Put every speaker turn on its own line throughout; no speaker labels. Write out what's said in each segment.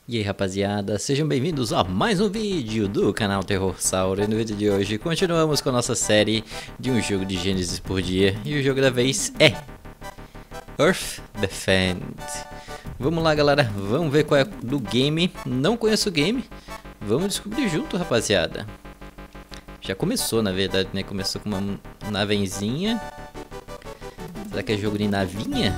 E aí rapaziada, sejam bem-vindos a mais um vídeo do canal Terrorsauro. E no vídeo de hoje continuamos com a nossa série de um jogo de Gênesis por dia. E o jogo da vez é Earth Defend. Vamos lá galera, vamos ver qual é do game. Não conheço o game, vamos descobrir junto rapaziada. Já começou na verdade, né? Começou com uma navenzinha. Será que é jogo de navinha?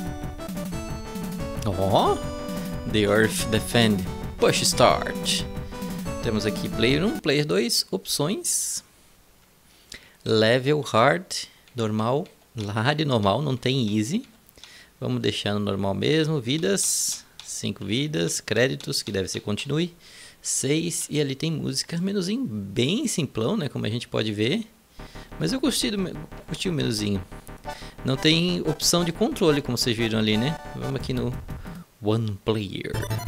Ó! The Earth Defend, Push Start. Temos aqui Player 1, Player 2, opções. Level Hard, normal, hard normal, não tem Easy. Vamos deixar no normal mesmo, vidas, 5 vidas, créditos, que deve ser continue, 6, e ali tem música, menuzinho bem simplão, né, como a gente pode ver. Mas eu curti o menuzinho. Não tem opção de controle, como vocês viram ali, né. Vamos aqui no One Player.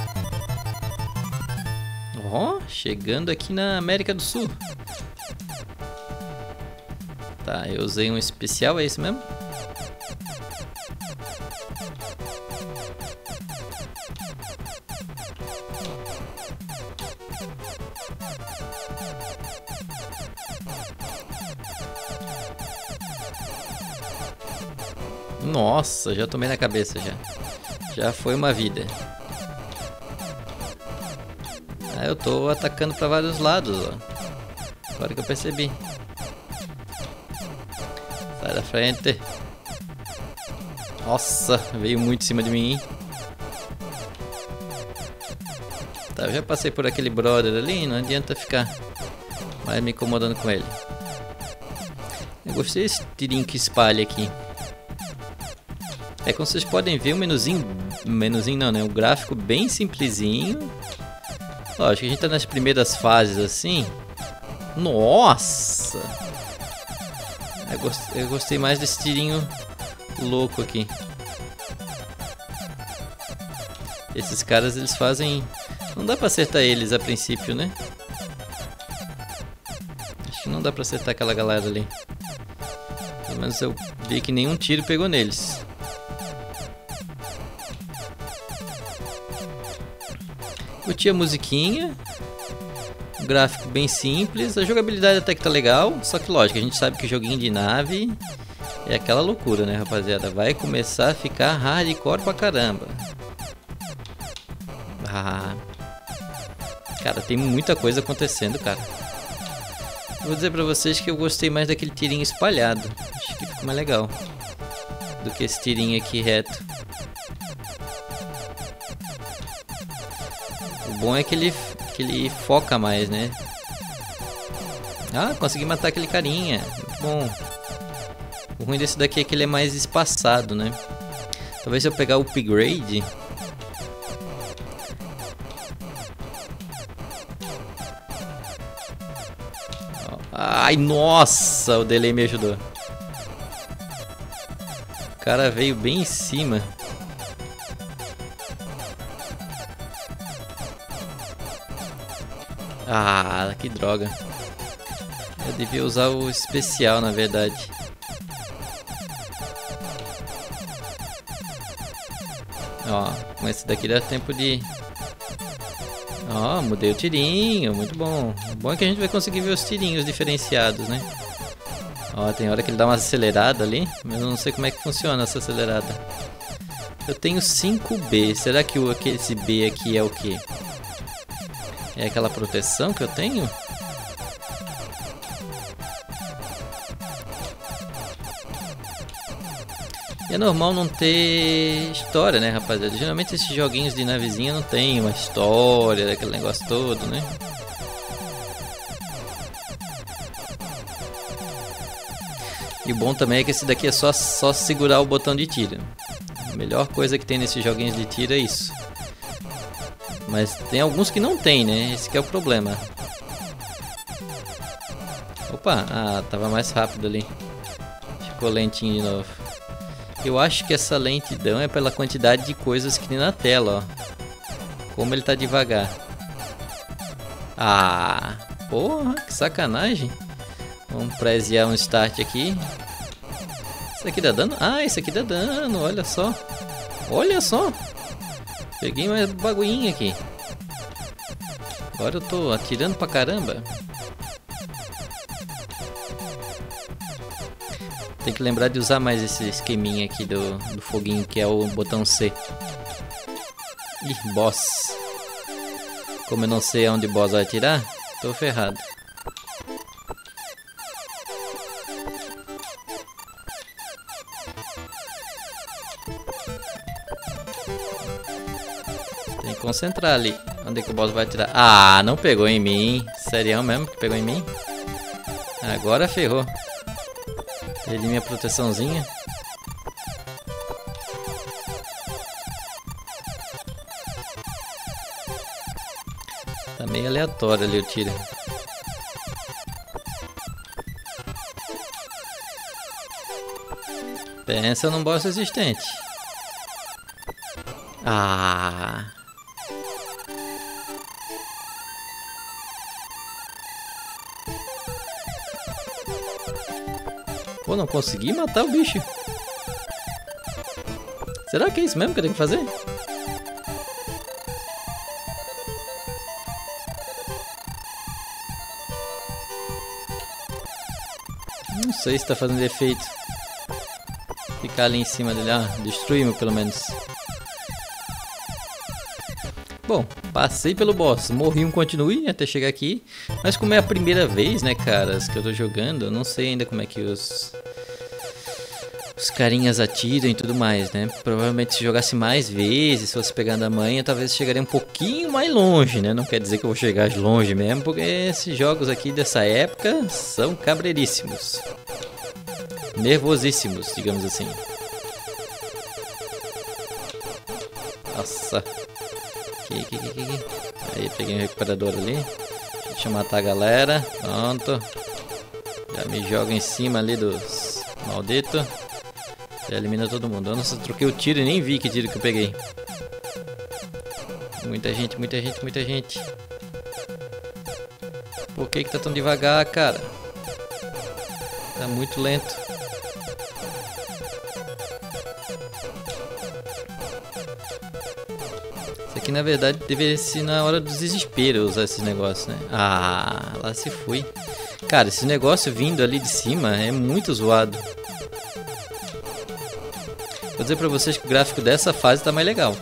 Ó, chegando aqui na América do Sul. Tá, eu usei um especial, é isso mesmo? Nossa, já tomei na cabeça já. Já foi uma vida. Ah, eu tô atacando pra vários lados, ó. Agora que eu percebi. Sai da frente. Nossa, veio muito em cima de mim, hein? Tá, eu já passei por aquele brother ali, não adianta ficar mais me incomodando com ele. Eu gostei desse tirinho que espalha aqui. É como vocês podem ver, o menuzinho não, né? O gráfico bem simplesinho. Lógico que a gente tá nas primeiras fases assim. Nossa! Eu gostei mais desse tirinho louco aqui. Esses caras, eles fazem... Não dá pra acertar eles a princípio, né? Acho que não dá pra acertar aquela galera ali. Pelo menos eu vi que nenhum tiro pegou neles. Curti a musiquinha, um gráfico bem simples, a jogabilidade até que tá legal, só que lógico, a gente sabe que joguinho de nave é aquela loucura, né rapaziada, vai começar a ficar hardcore pra caramba. Cara, tem muita coisa acontecendo, cara. Vou dizer pra vocês que eu gostei mais daquele tirinho espalhado, acho que ficou mais legal do que esse tirinho aqui reto. O bom é que ele foca mais, né? Ah, consegui matar aquele carinha. Muito bom. O ruim desse daqui é que ele é mais espaçado, né? Talvez se eu pegar o upgrade... Ai, nossa! O delay me ajudou. O cara veio bem em cima. Ah, que droga. Eu devia usar o especial, na verdade. Ó, com esse daqui dá tempo de... Ó, mudei o tirinho, muito bom. O bom é que a gente vai conseguir ver os tirinhos diferenciados, né? Ó, tem hora que ele dá uma acelerada ali, mas eu não sei como é que funciona essa acelerada. Eu tenho 5B, será que esse B aqui é o quê? É aquela proteção que eu tenho? E é normal não ter história, né, rapaziada? Geralmente esses joguinhos de navezinha não tem uma história, aquele negócio todo, né? E o bom também é que esse daqui é só segurar o botão de tiro. A melhor coisa que tem nesses joguinhos de tiro é isso. Mas tem alguns que não tem, né? Esse que é o problema. Opa, tava mais rápido ali. Ficou lentinho de novo. Eu acho que essa lentidão é pela quantidade de coisas que tem na tela, ó. Como ele tá devagar. Ah, porra, que sacanagem. Vamos presear um start aqui. Isso aqui dá dano? Ah, isso aqui dá dano, olha só. Olha só. Peguei mais bagulhinho aqui. Agora eu tô atirando pra caramba. Tem que lembrar de usar mais esse esqueminha aqui do foguinho, que é o botão C. Ih, boss. Como eu não sei aonde o boss vai atirar, tô ferrado. Tem que concentrar ali. Onde é que o boss vai atirar? Ah, não pegou em mim. Sério mesmo que pegou em mim? Agora ferrou. Perdi minha proteçãozinha. Tá meio aleatório ali o tiro. Pensa num boss resistente. Ah. Pô, não consegui matar o bicho. Será que é isso mesmo que eu tenho que fazer? Não sei se tá fazendo efeito. Ficar ali em cima dele. Ah, destruímos pelo menos. Bom, passei pelo boss. Morri um continue até chegar aqui. Mas como é a primeira vez, né, caras, que eu tô jogando, eu não sei ainda como é que os carinhas atiram e tudo mais, né? Provavelmente se jogasse mais vezes, se fosse pegando a manha, talvez chegaria um pouquinho mais longe, né? Não quer dizer que eu vou chegar longe mesmo, porque esses jogos aqui dessa época são cabreiríssimos. Nervosíssimos, digamos assim. Nossa. Aqui. Aí, peguei um recuperador ali. Deixa eu matar a galera. Pronto. Já me joga em cima ali dos malditos. Já elimina todo mundo. Eu não sei, troquei o tiro e nem vi que tiro que eu peguei. Muita gente. Por que tá tão devagar, cara? Tá muito lento. Isso aqui na verdade deveria ser na hora do desespero usar esses negócios, né? Ah, lá se foi. Cara, esse negócio vindo ali de cima é muito zoado. Vou dizer pra vocês que o gráfico dessa fase tá mais legal.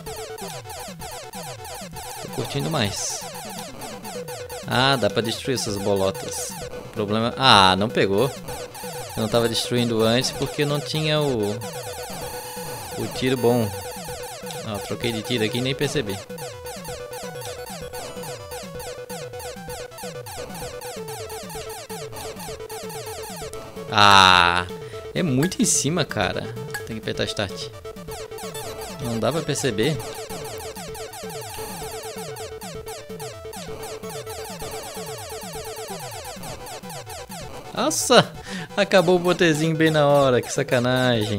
Tô curtindo mais. Ah, dá pra destruir essas bolotas. O problema... Ah, não pegou. Eu não tava destruindo antes porque não tinha o tiro bom. Ó, troquei de tiro aqui e nem percebi. Ah, é muito em cima, cara. Tem que apertar start. Não dá pra perceber. Nossa, acabou o botezinho bem na hora, que sacanagem.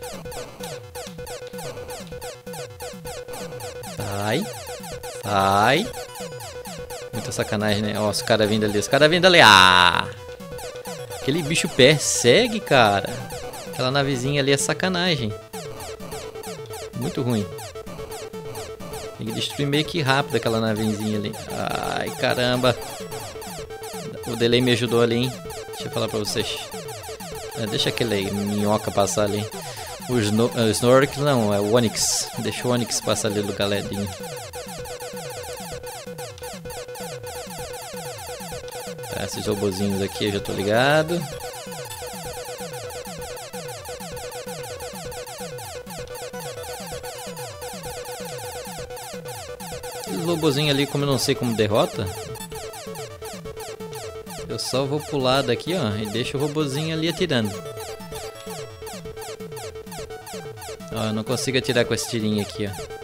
Sai. Muita sacanagem, né? Ó, os caras vindo ali, Ah! Aquele bicho persegue, cara. Aquela navezinha ali é sacanagem. Muito ruim. Tem que destruir meio que rápido aquela navezinha ali. Ai, caramba. O delay me ajudou ali, hein? Deixa eu falar pra vocês. Deixa aquele minhoca passar ali. O Snork não, é o Onix. Deixa o Onix passar ali do galedinho. Tá, esses robozinhos aqui eu já tô ligado. Esses robozinhos ali, como eu não sei como derrota, eu só vou pular daqui, ó, e deixo o robozinho ali atirando. Ó, eu não consigo atirar com esse tirinho aqui, ó.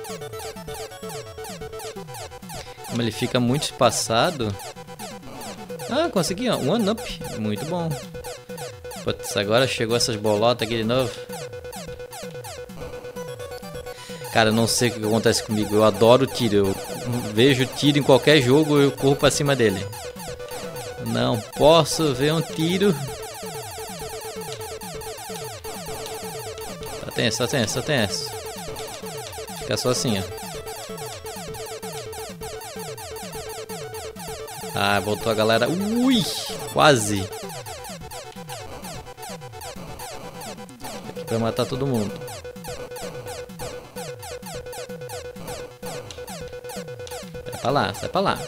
Como ele fica muito espaçado. Ah, consegui, ó, one up. Muito bom. Putz, agora chegou essas bolotas aqui de novo. Cara, eu não sei o que acontece comigo. Eu adoro tiro. Eu vejo tiro em qualquer jogo, eu corro pra cima dele. Não posso ver um tiro. Tá tenso. Fica só assim, ó. Ah, voltou a galera. Ui, quase. Aqui pra matar todo mundo. Sai pra lá, sai pra lá.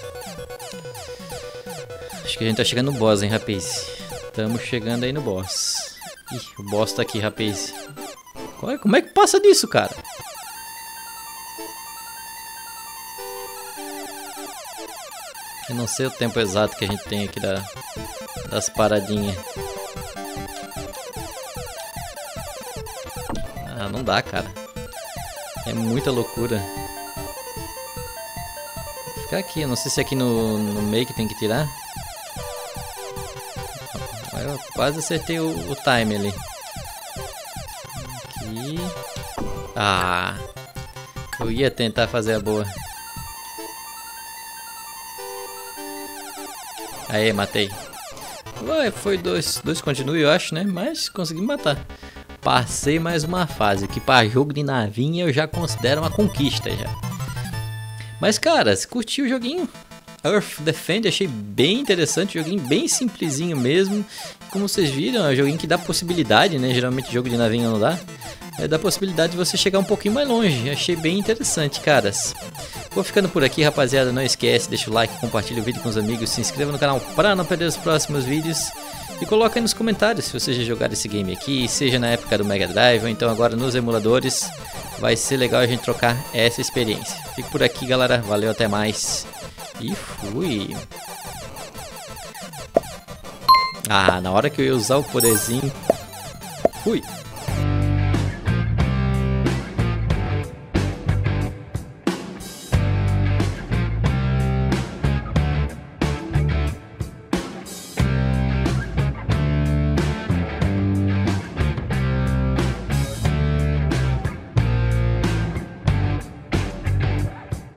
Acho que a gente tá chegando no boss, hein, rapaz. Estamos chegando aí no boss. Ih, o boss tá aqui, rapaz. Como é que passa disso, cara? Eu não sei o tempo exato que a gente tem aqui das paradinhas. Ah, não dá, cara. É muita loucura. Vou ficar aqui, eu não sei se aqui no meio que tem que tirar. Eu quase acertei o time ali. Aqui. Ah, eu ia tentar fazer a boa. Aê, matei. Ué, foi dois continue, eu acho, né? Mas consegui matar. Passei mais uma fase, que para jogo de navinha eu já considero uma conquista já. Mas, cara, se curtiu o joguinho? Earth Defend, achei bem interessante, joguinho bem simplesinho mesmo. Como vocês viram, é um joguinho que dá possibilidade, né? Geralmente jogo de navinha não dá. Dá possibilidade de você chegar um pouquinho mais longe. Achei bem interessante, caras. Vou ficando por aqui, rapaziada. Não esquece, deixa o like, compartilha o vídeo com os amigos, se inscreva no canal para não perder os próximos vídeos. E coloca aí nos comentários se você já jogaram esse game aqui, seja na época do Mega Drive ou então agora nos emuladores. Vai ser legal a gente trocar essa experiência. Fico por aqui, galera. Valeu, até mais. E fui. Ah, na hora que eu ia usar o poderzinho. Fui.